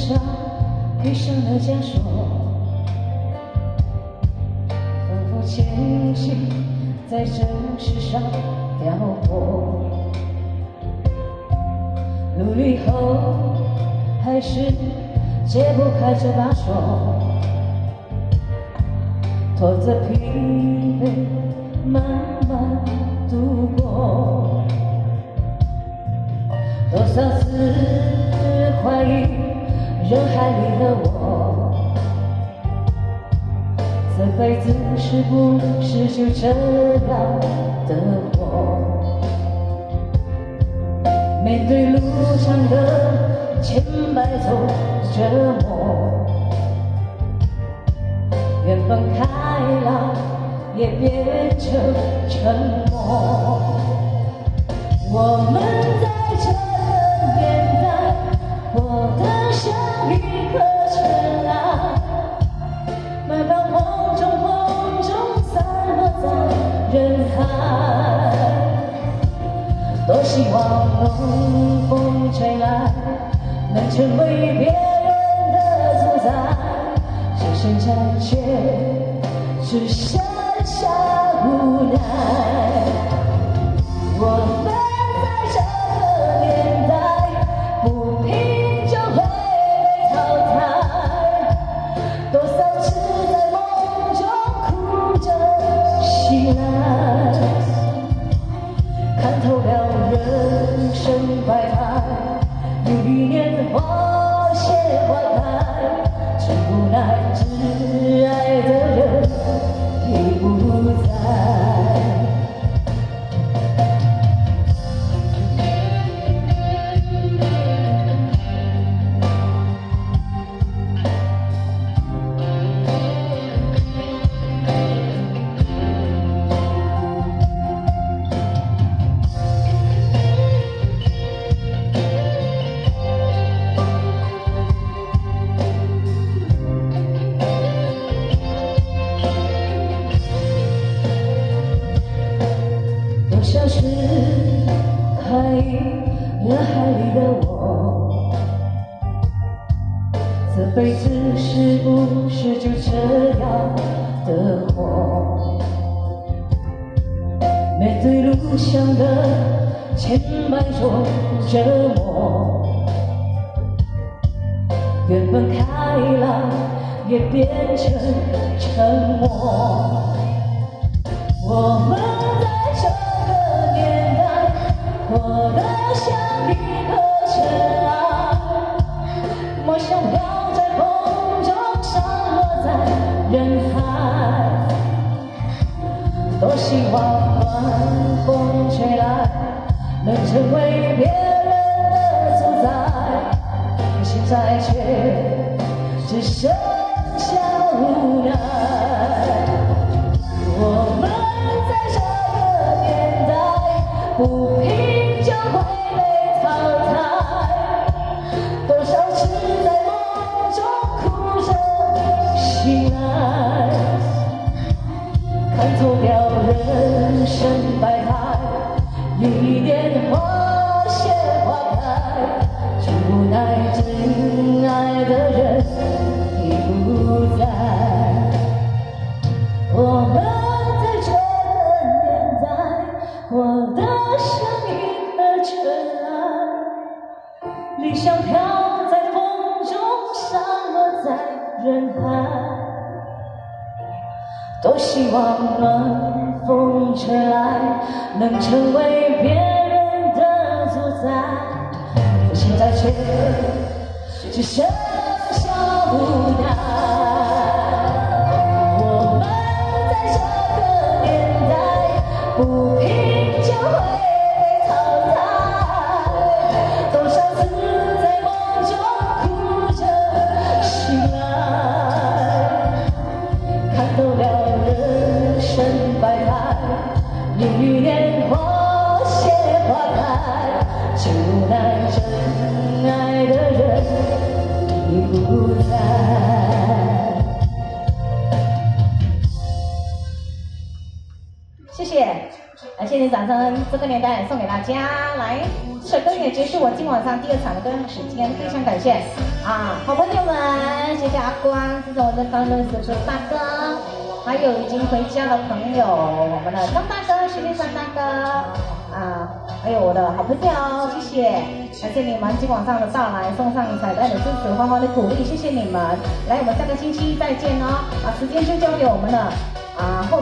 上披上了枷锁，反复前行在这世上漂泊，努力后还是解不开这把锁，拖着疲惫慢慢度过，多少次怀疑人海里的我，这辈子是不是就这样的活？面对路上的千百种折磨，原本开朗也变成沉默。我们在这个年代活得像一颗尘埃，慢慢风中散落在人海。多希望冷风吹来，能成为别人的主宰，只剩下却只剩下无奈。我们在这个年代，不拼就会被淘汰。多少次在梦中哭着醒来，看透了人生百态，有一年花谢花开，真无奈挚爱的人已不在。像是海人海里的我，这辈子是不是就这样的活？面对路上的千百种折磨，原本开朗也变成沉默。我们在这个年代活得像一颗尘埃，梦想飘在风中散落在人海。多希望暖风吹来，能成为别人的主宰，现在却只剩下无奈。我们在这个年代，不拼就会被淘汰。多少次在梦中哭着醒来，看透了人生百态，有一年花谢花开，真无奈真爱的人已不在。我们在这个年代活得像一颗尘埃，理想飘在风中散落在人海。多希望暖风吹来，能成为别人的主宰，现在却只剩下无奈。我们在这个年代，不拼就会被淘汰。多少次在梦中哭着醒来，看透了人生百态，有一年花谢花开，真无奈真爱的人已不在。谢谢，谢谢掌声，这个年代送给大家，来。 首歌也结束我今晚上第2场的歌时间，非常感谢啊，好朋友们，谢谢阿光，这是我的方乐叔叔大哥，还有已经回家的朋友，我们的张大哥，谢谢张大哥啊，还有我的好朋友，谢谢，感谢你们今晚上的到来，送上彩蛋的支持，欢欢的鼓励，谢谢你们，来，我们下个星期再见哦，啊，时间就交给我们了啊。